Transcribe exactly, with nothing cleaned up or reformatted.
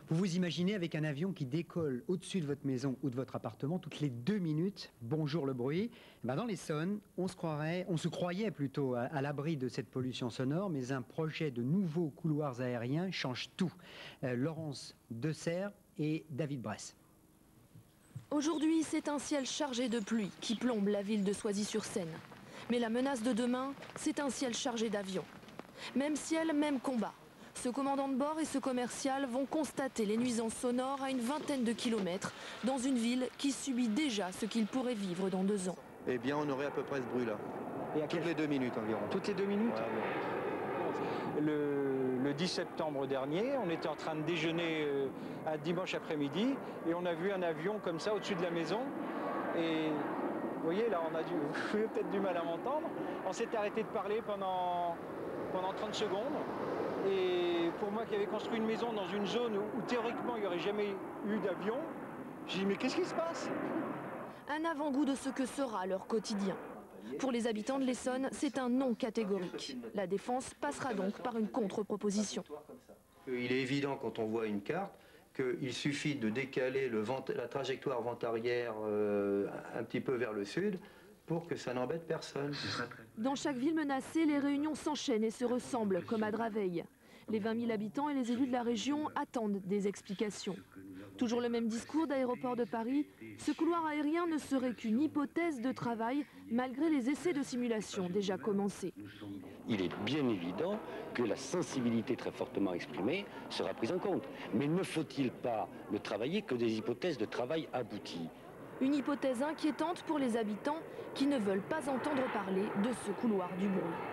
Vous vous imaginez avec un avion qui décolle au-dessus de votre maison ou de votre appartement toutes les deux minutes, bonjour le bruit. Eh ben dans l'Essonne, on se croirait, on se croyait plutôt à, à l'abri de cette pollution sonore, mais un projet de nouveaux couloirs aériens change tout. Euh, Laurence Deserre et David Bress. Aujourd'hui, c'est un ciel chargé de pluie qui plombe la ville de Soisy-sur-Seine. Mais la menace de demain, c'est un ciel chargé d'avions. Même ciel, même combat. Ce commandant de bord et ce commercial vont constater les nuisances sonores à une vingtaine de kilomètres dans une ville qui subit déjà ce qu'il pourrait vivre dans deux ans. Eh bien, on aurait à peu près ce bruit-là. Et à Toutes quel... les deux minutes environ. Toutes les deux minutes ouais, le, le dix septembre dernier, on était en train de déjeuner euh, un dimanche après-midi et on a vu un avion comme ça au-dessus de la maison. Et vous voyez, là, on a dû, vous avez peut-être du mal à m'entendre. On s'est arrêté de parler pendant, pendant trente secondes. Et pour moi qui avais construit une maison dans une zone où, où théoriquement il n'y aurait jamais eu d'avion, j'ai dit mais qu'est-ce qui se passe? Un avant-goût de ce que sera leur quotidien. Pour les habitants de l'Essonne, c'est un non catégorique. La défense passera donc par une contre-proposition. Il est évident quand on voit une carte qu'il suffit de décaler le vent, la trajectoire vent-arrière euh, un petit peu vers le sud pour que ça n'embête personne. Dans chaque ville menacée, les réunions s'enchaînent et se ressemblent, comme à Draveil. Les vingt mille habitants et les élus de la région attendent des explications. Toujours le même discours d'Aéroport de Paris, ce couloir aérien ne serait qu'une hypothèse de travail malgré les essais de simulation déjà commencés. Il est bien évident que la sensibilité très fortement exprimée sera prise en compte. Mais ne faut-il pas ne travailler que des hypothèses de travail abouties? Une hypothèse inquiétante pour les habitants qui ne veulent pas entendre parler de ce couloir du bruit.